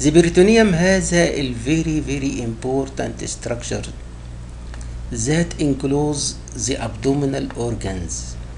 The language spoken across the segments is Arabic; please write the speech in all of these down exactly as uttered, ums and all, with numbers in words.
The peritoneum has a very very important structure that enclose the abdominal organs.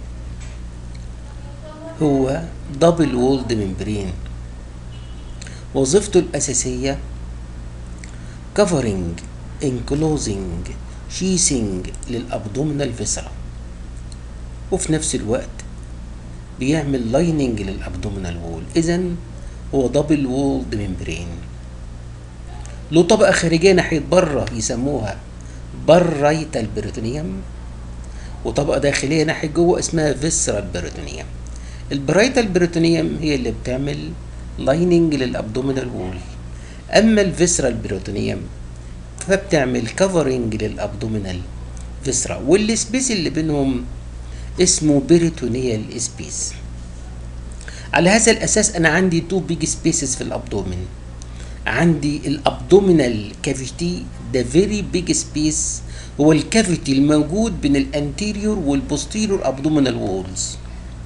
هو double walled membrane. وظيفته الأساسية covering enclosing sheathing للأبدومينال فيسرا، وفي نفس الوقت بيعمل لايننج للأبدومينال وول. إذن هو دبل وولد ممبرين. له طبقة خارجية ناحية بره يسموها برايتال بريتونيوم، وطبقة داخلية ناحية جوه اسمها فيسرال بريتونيوم. البرايتال بريتونيوم هي اللي بتعمل لايننج للأبدومينال وول، أما الفيسرال بريتونيوم فبتعمل كفرنج للأبدومينال فيسرا، والسبيس اللي بينهم اسمه بريتونيال سبيس. على هذا الأساس أنا عندي تو بيج سبيسز في الأبدومين. عندي الأبدومينال كافيتي، ده فيري بيج سبيس، هو الكافيتي الموجود بين الانتيريور والبوستيريور أبدومينال وولز.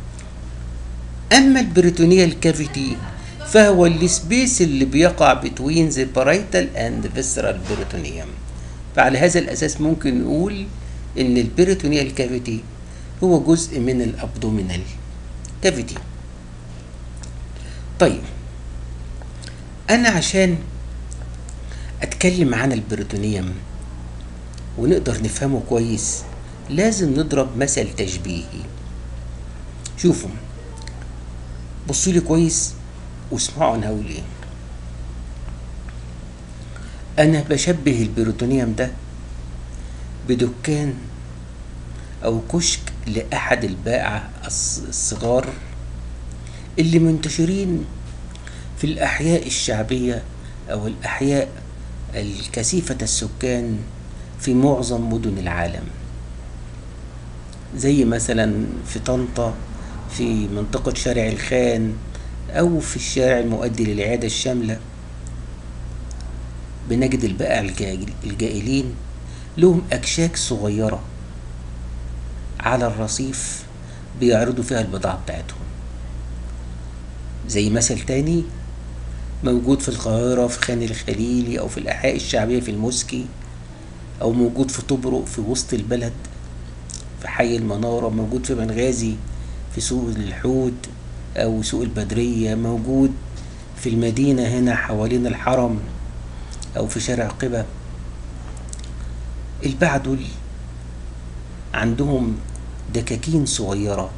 أما البريتونيال كافيتي فهو السبيس اللي بيقع بتوين ذا بارايتال اند فيسرال بريتونيوم. فعلى هذا الأساس ممكن نقول إن البريتونيال كافيتي هو جزء من الأبدومينال كافيتي. طيب أنا عشان أتكلم عن البريتونيوم ونقدر نفهمه كويس لازم نضرب مثل تشبيهي. شوفوا بصوا لي كويس واسمعوا أنا هقول إيه. أنا بشبه البريتونيوم ده بدكان أو كشك لأحد البائعة الصغار اللي منتشرين في الأحياء الشعبية أو الأحياء الكثيفة السكان في معظم مدن العالم، زي مثلا في طنطا في منطقة شارع الخان أو في الشارع المؤدي للعيادة الشاملة. بنجد البائع الجائلين لهم أكشاك صغيرة على الرصيف بيعرضوا فيها البضاعة بتاعتهم. زي مثل تاني موجود في القاهرة في خان الخليلي أو في الأحياء الشعبية في الموسكي، أو موجود في طبرق في وسط البلد في حي المنارة، موجود في بنغازي في سوق الحوت أو سوق البدرية، موجود في المدينة هنا حوالين الحرم أو في شارع قبة. الباعة دول عندهم دكاكين صغيرة.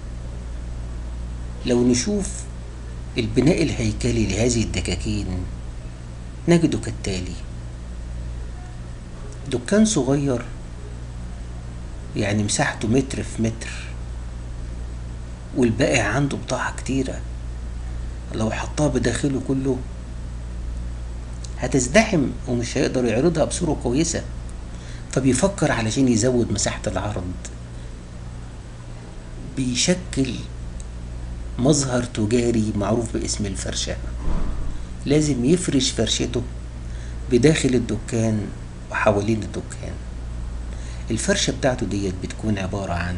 لو نشوف البناء الهيكلي لهذه الدكاكين نجده كالتالي: دكان صغير يعني مساحته متر في متر، والبائع عنده بضاعة كتيرة، لو حطها بداخله كله هتزدحم ومش هيقدر يعرضها بصورة كويسة، فبيفكر علشان يزود مساحة العرض. بيشكل مظهر تجاري معروف باسم الفرشة. لازم يفرش فرشته بداخل الدكان وحوالين الدكان. الفرشة بتاعته ديت بتكون عبارة عن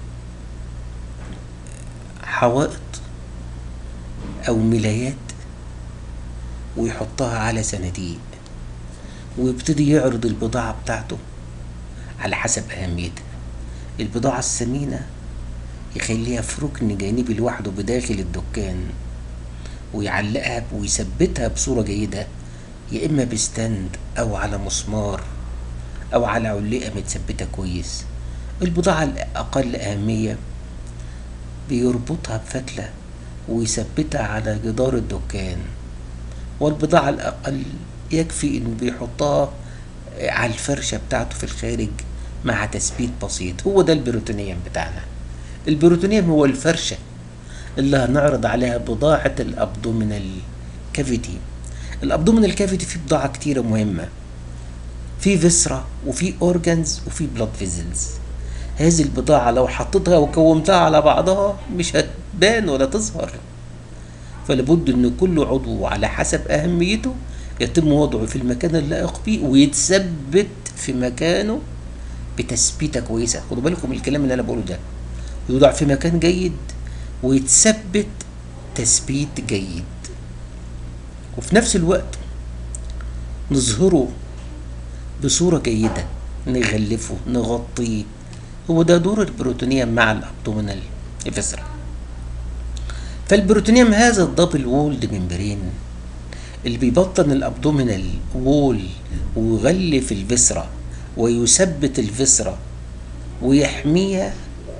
حوائط أو ملايات، ويحطها على صناديق ويبتدي يعرض البضاعة بتاعته على حسب أهميتها. البضاعة الثمينة يخليها في ركن جانبي لوحده بداخل الدكان ويعلقها ويثبتها بصورة جيدة، يا إما بستاند أو على مسمار أو على علقة متثبتة كويس. البضاعة الأقل أهمية بيربطها بفتلة ويثبتها على جدار الدكان، والبضاعة الأقل يكفي إنه بيحطها على الفرشة بتاعته في الخارج مع تثبيت بسيط. هو ده البريتونيوم بتاعنا. البريتونيوم هو الفرشة اللي هنعرض عليها بضاعة الأبدومينال كافيتي. الأبدومينال كافيتي فيه بضاعة كتيرة مهمة، في فيسرا وفي أورجانز وفي بلاد فيزلز. هذه البضاعة لو حطيتها وكومتها على بعضها مش هتبان ولا تظهر، فلابد ان كل عضو على حسب اهميته يتم وضعه في المكان اللائق بيه ويتثبت في مكانه بتثبيته كويسه. خدوا بالكم من الكلام اللي انا بقوله ده، يوضع في مكان جيد ويتثبت تثبيت جيد. وفي نفس الوقت نظهره بصورة جيدة، نغلفه نغطيه. هو ده دور البروتونيوم مع الابدومينال فيسرا. فالبروتونيوم هذا الدبل وولد ممبرين اللي بيبطن الابدومينال وول ويغلف الفيسرا ويثبت الفيسرا ويحميها،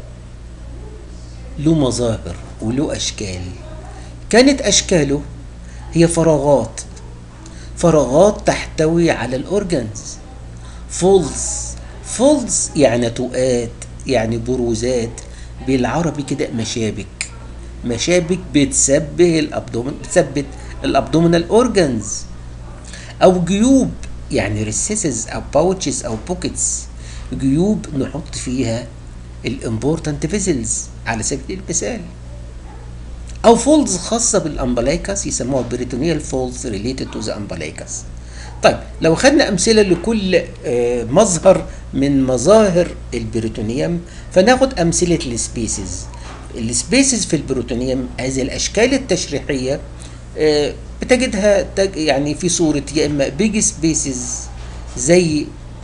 له مظاهر وله اشكال. كانت اشكاله هي فراغات، فراغات تحتوي على الاورجنز. فولز، فولز يعني نتوءات، يعني بروزات، بالعربي كده مشابك، مشابك بتثبت الابدومين، بتثبت الابدومينال اورجنز. او جيوب يعني ريسيسز او باوتشز او بوكيتس، جيوب نحط فيها الامبورتنت فيزلز على سبيل المثال. او فولدز خاصه بالامبلايكس يسموها بريتونيال فولدز ريليتد تو ذا امبلايكس. طيب لو خدنا امثله لكل آه مظهر من مظاهر البريتونيوم، فناخد امثله السبيسز. السبيسز في البروتونيوم هذه الاشكال التشريحيه آه بتجدها تج يعني في صوره يا اما بيج سبيسز زي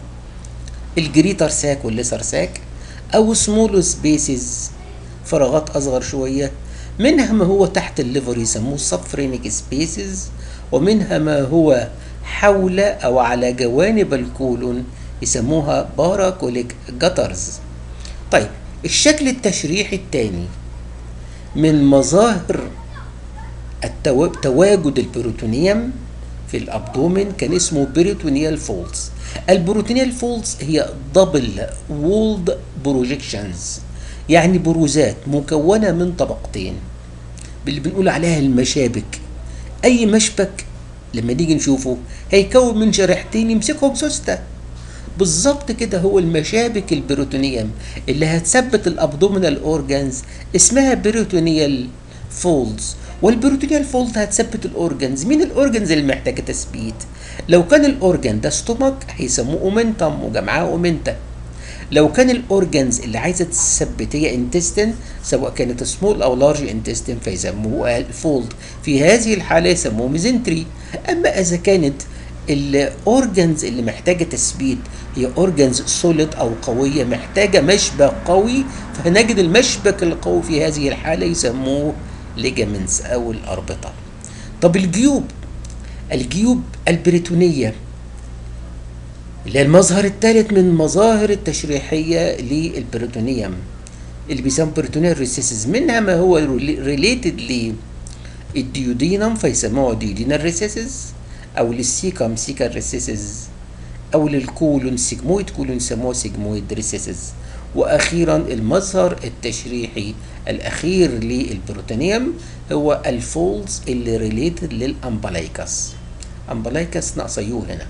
الجريتر ساك والليسر ساك، او سمول سبيسز فراغات اصغر شويه. منها ما هو تحت الليفر يسموه سبفرينيك سبيسز، ومنها ما هو حول او على جوانب الكولون يسموها باراكوليك جاترز. طيب الشكل التشريحي الثاني من مظاهر التو... تواجد البروتونيوم في الابدومين كان اسمه بريتونيال فولدز. البروتونيال فولدز هي دبل وولد بروجيكشنز، يعني بروزات مكونه من طبقتين اللي بنقول عليها المشابك. اي مشبك لما نيجي نشوفه هيكون من شريحتين يمسكهم سوسته. بالظبط كده هو المشابك البروتونيوم اللي هتثبت الابدومينال اورجانز اسمها بريتونيال فولدز. والبروتونيال فولد هتثبت الاورجنز. مين الاورجنز اللي محتاجه تثبيت؟ لو كان الاورجن ده ستومك هيسموه اومنتم وجمعها اومنتا. لو كان الاورجنز اللي عايزه تثبت هي انتستين، سواء كانت سمول او لارج انتستين، فيسموه الفولد. في هذه الحاله يسموه ميزنتري. اما اذا كانت الاورجنز اللي محتاجه تثبيت هي اورجنز سوليد او قويه محتاجه مشبك قوي، فهنجد المشبك القوي في هذه الحاله يسموه ليجامنتس او الاربطه. طب الجيوب، الجيوب البريتونيه اللي هي المظهر الثالث من مظاهر التشريحيه للبريتونيوم اللي بيسمى بريتونيال ريسيسز. منها ما هو ريليتد للديودينم فيسموه ديودينال ريسيسز، او للسيكم سيكال ريسيسز، او للكولون سيجمويد كولون يسموه سيجمويد ريسيسز. واخيرا المظهر التشريحي الاخير للبروتونيوم هو الفولدز اللي ريليتد للامبلايكس. امبلايكس ناقصه يو هنا.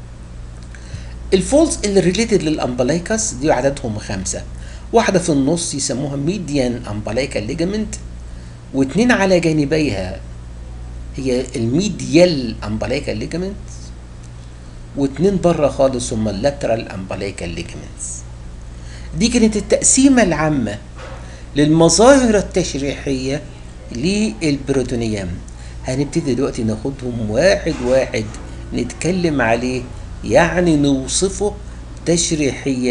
الفولدز اللي ريليتد للامبلايكس دي عددهم خمسه، واحده في النص يسموها ميديان امبلايكال ليجامنت، واثنين على جانبيها هي الميديال امبلايكال ليجامنت، واثنين بره خالص هم اللاترال امبلايكال ليجامنتس. دي كانت التقسيمه العامه للمظاهر التشريحيه للبروتونيوم. هنبتدي دلوقتي ناخدهم واحد واحد نتكلم عليه، يعني نوصفه تشريحيا.